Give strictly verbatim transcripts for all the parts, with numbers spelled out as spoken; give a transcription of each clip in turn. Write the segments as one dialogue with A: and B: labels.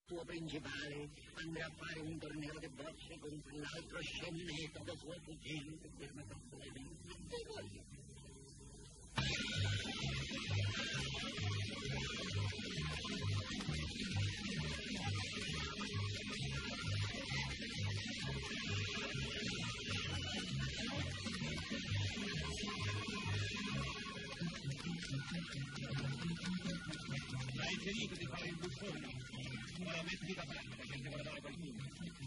A: tuo principale andrà a fare un torneo di bocce con quell'altro sceminetto da suo cugino che firma completamente.
B: Hai finito di fare il buffone? Ora metti da parte perché devo guardare qualcuno.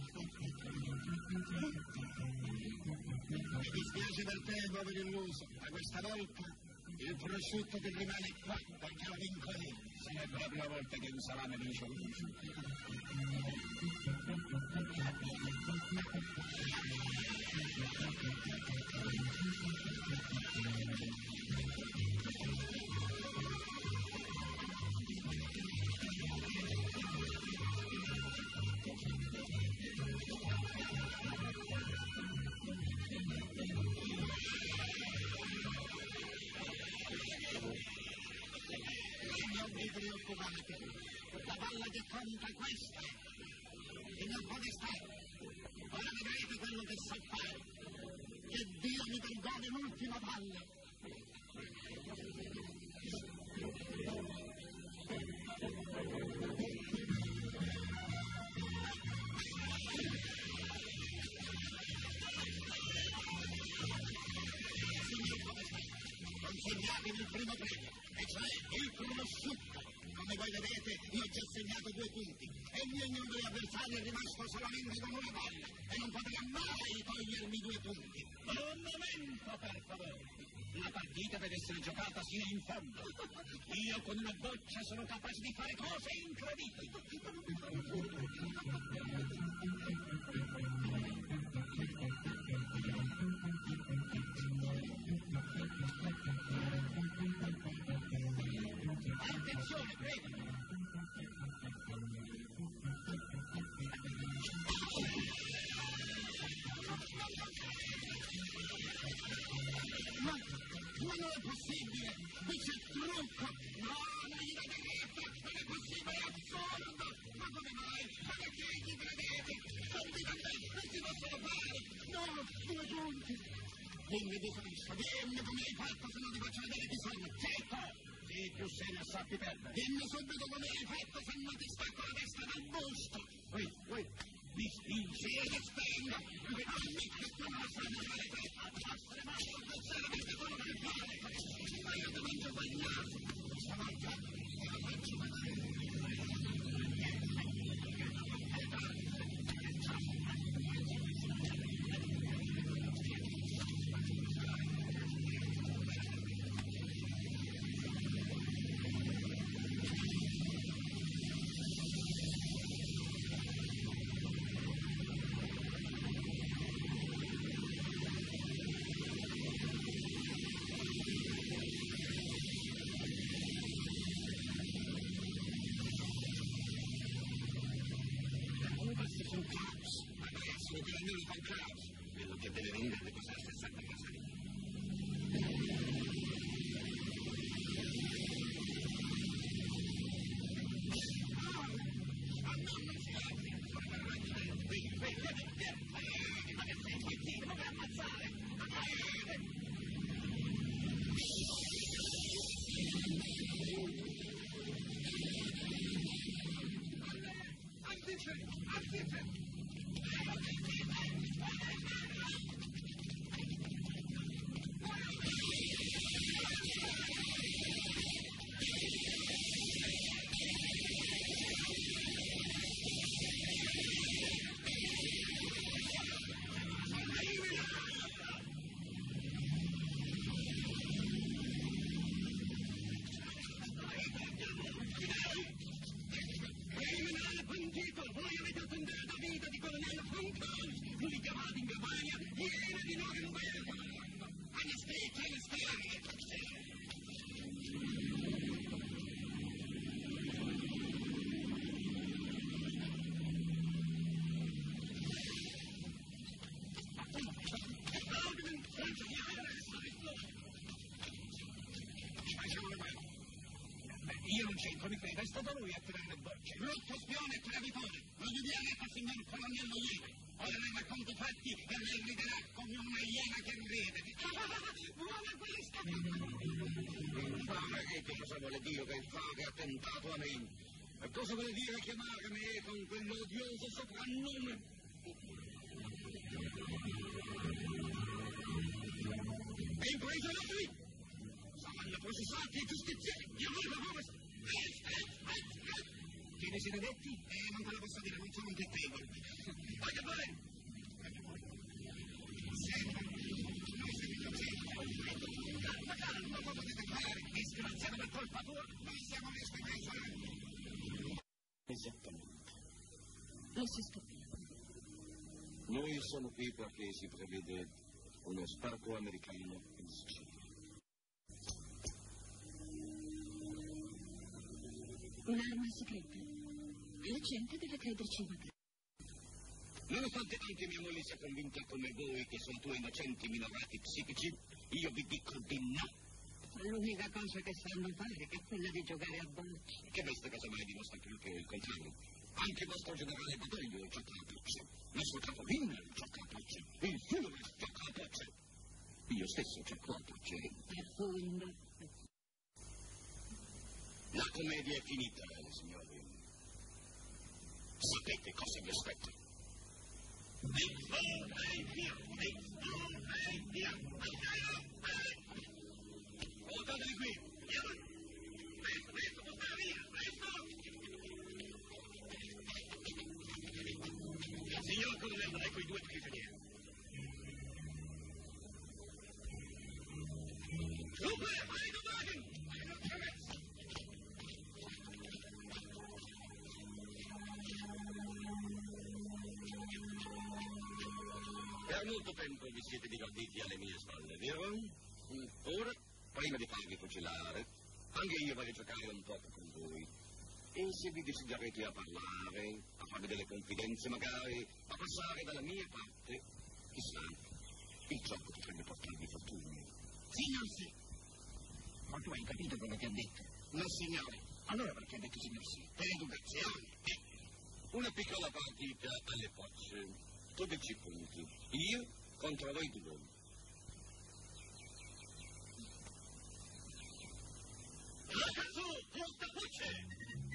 B: Mi dispiace per te, povero illuso, ma questa volta il prosciutto che rimane qua perché lo vinco io. Sì, è per la prima volta che un salame vince un prosciutto. Non vi preoccupate, la palla che conta è questa, signor Podestà, ora vedrete quello che so fare, che Dio mi perdoni l'ultima palla. Signor Podestà, consegnatevi il primo premio, e cioè il prosciutto. Come voi vedete, io ci ho segnato due punti e il mio ignobile avversario è rimasto solamente con una palla e non potrà mai togliermi due punti. Un momento, per favore. La partita deve essere giocata sino in fondo. Io con una boccia sono capace di fare cose incredibili. Attenzione, prego. Ma, ma non è possibile! Qui c'è trucco! No, non gli date retta! Non è possibile, è assurdo! Ma come mai? Ma perché gli credete? Non vi date, non si possono fare! No, due punti! Dimmi di questo, dimmi come hai fatto se non ti faccio vedere chi sono! Zitto! Sì, più serio, sappi perdere! Dimmi subito come hai fatto se non ti stacco la testa dal busto! Ui, ui! Mi spingi e ti spengo! Non mi questo non sa fare te! Ammassare male con pensare perché sono per fare! Ma io ti mangio quel naso! Stavolta te lo faccio vedere! Sul caos, adesso lo tiranno fa il caos, quello che deve venire a riposarsi è sempre casa lì. Ma non non si apri, sono per ragione, qui, qui, qui, ma che sei qui, ma per ammazzare, ma Attenzione, attenzione! signor colonnello Iene. Ora ne racconto fatti e lei riderà come una iena che ride. Buona questa!
A: Ma che cosa vuole dire che fare attentato a me? E cosa vuole dire chiamarmi con quell'odioso soprannome? E imprigionati! Saranno processati e giustiziati! Io voglio come... Che ne siete detti?
B: Eh, non te lo posso dire, non sono un pettegolo.
A: Vai che fare?
B: Senta, noi siamo innocenti. Calma, calma, cosa potete fare? Disgraziato per colpa tua, noi siamo resti prigionieri.
A: Esattamente.
C: Lo si scappa.
A: Noi siamo qui perché si prevede uno sbarco americano in Sicilia.
C: Un'arma segreta. La gente deve crederci magari.
A: Nonostante anche mia moglie sia convinta come voi che sono due innocenti minorati psichici, io vi dico di no.
C: L'unica cosa che sanno fare è quella di giocare a bocce.
A: Che questo casomai dimostra proprio il contrario. Anche il vostro generale Badoglio gioca a bocce. Il nostro capo Himmler gioca a bocce. Il Führer gioca a bocce. Io stesso gioco a bocce.
C: Appunto.
A: La commedia è finita, signori. Sapete cosa vi aspetta? Portateli qui! Presto, presto, portala via, presto! Signor colonnello, ecco i due prigionieri. Truppe, vai da Wagen! Per molto tempo vi siete divertiti alle mie spalle, vero? Mm. Ora, prima di farvi fucilare, anche io voglio giocare un po' con voi. E se vi deciderete a parlare, a farvi delle confidenze magari, a passare dalla mia parte, chissà, il gioco potrebbe portarvi fortuna.
B: Signor sì. Ma tu hai capito quello che ha detto?
A: No, signore.
B: Allora perché ha detto signor sì?
A: Per educazione. Una piccola partita alle bocce. dodici punti. Io contro voi due. Ragazzo, porta voce!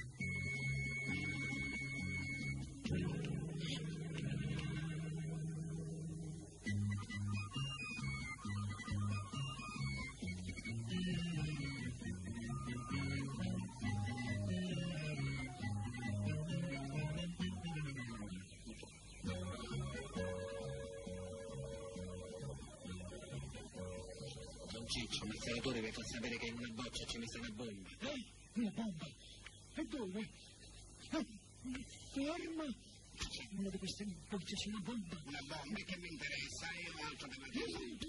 B: Ciccio, il senatore vi fa sapere che in una boccia c'è messa una bomba. Eh? Una bomba? E dove? Eh, ferma! C'è una di queste bocce, c'è una bomba. Una bomba che mi interessa, io altro da dire.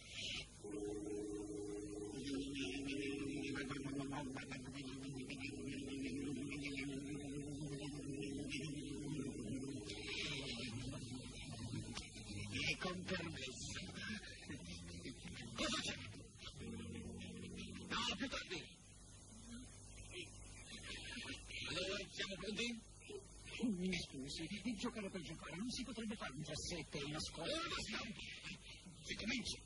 B: E con permesso.
A: Cosa c'è? No, più tardi. Allora, siamo pronti?
B: Mi scusi, il giocare per giocare non si potrebbe fare un tra sette e una scuola.
A: Ora basta! Si comincia!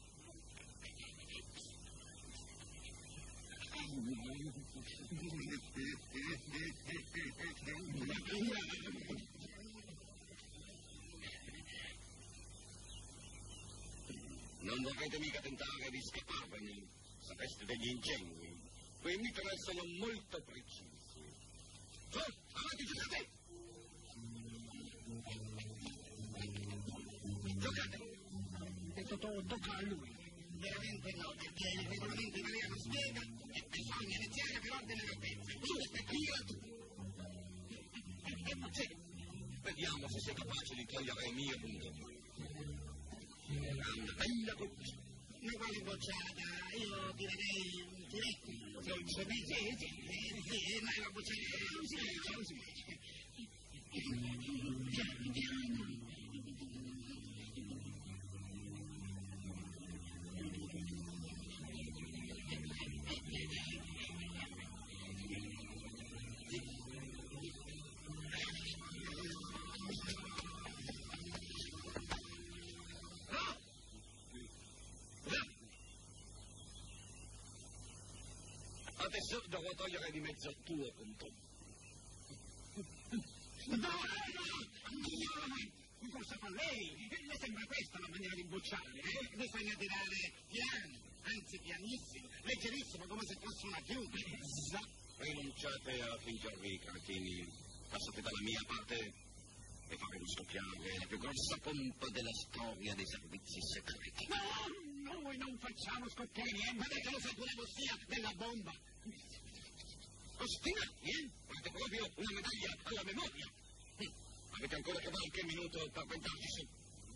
A: Non vorrete mica tentare di scapparvene, sapeste degli ingegni, quindi per essere molto precisi. Su, avanti, giocate! Giocate!
B: Detto tutto, tocca a lui.
A: Veramente no, perché il regolamento italiano spiega che bisogna iniziare per ordine d'altezza. Giusto, io... Sì, vediamo se sei capace di togliere il mio punto. Era una bella boccia.
B: Ma quale bocciata? Io tirerei un tiretto.
A: Non c'è bisogno.
B: Sì, sì, ma è una bocciata. Sì, sì, sì. Piano, piano.
A: Adesso devo togliere di mezzo il tuo punto.
B: No, no, no, forse con lei. Le sembra questa la maniera di bocciare, eh? Bisogna tirare piano, anzi pianissimo, leggerissimo, come se fosse una chiusa.
A: Esatto. Rinunciate a fingervi i cretini, passate dalla mia parte e faremo scoppiare la più grossa pompa della storia dei servizi segreti.
B: No, noi non facciamo scoppiare niente, vedetelo se pure sia della bomba.
A: Ostinati, eh? Fate proprio una medaglia alla memoria. Hm. Avete ancora qualche minuto per pentarci su.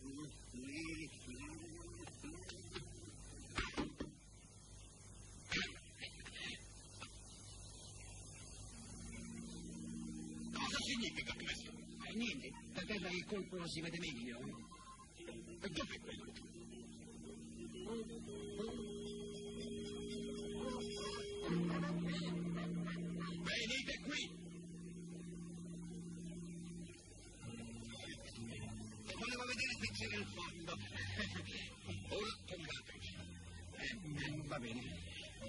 B: Cosa significa questo? Eh, niente, da terra il colpo si vede meglio.
A: E dov'è quello?
B: Venite qui! Volevo vedere se c'era il fondo.
A: Ora toccateci.
B: Eh, va bene.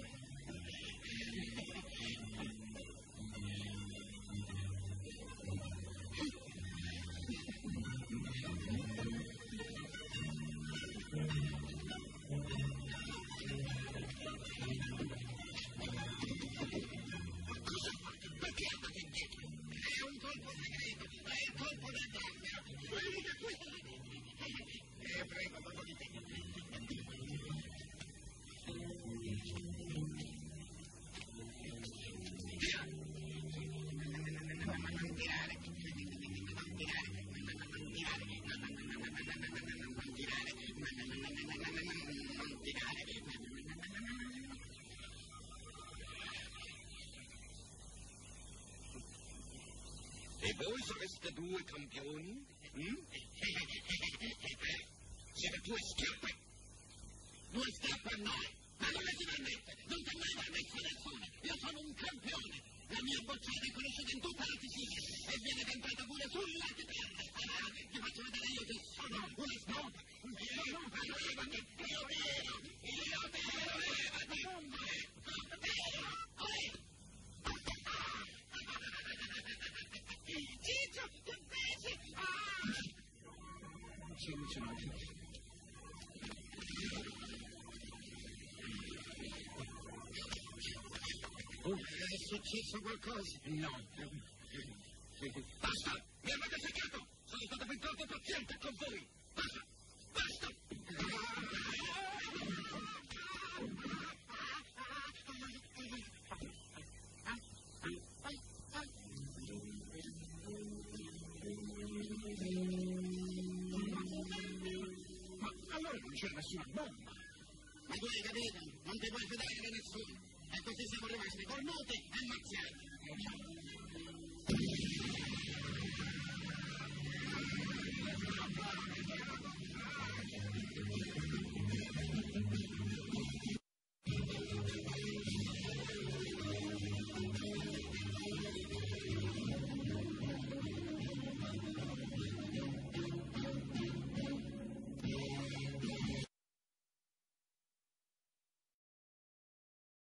A: E voi sareste due campioni? Mm?
B: Siete due schiappe! Due schiappe a noi! Ma dove si vendette? Non c'è mai permesso a nessuno! Io sono un campione! La mia bocciata è conosciuta in tutta la Sicilia e viene cantata pure sulla chitarra! Ah, ti faccio vedere io che sono una snob! Io non parlo levati! Io vero! Io vero! Levati! Ciccio, che feci? Ah! Ci emozionate. Oh, è successo qualcosa? No. Basta! Mi avete seccato! Sono stato fin troppo paziente con voi! Basta! Basta! Ma allora non c'è nessuna bomba! Ma tu hai capito? Non ti puoi fidare di nessuno! E così siamo rimasti cornuti e ammazzati.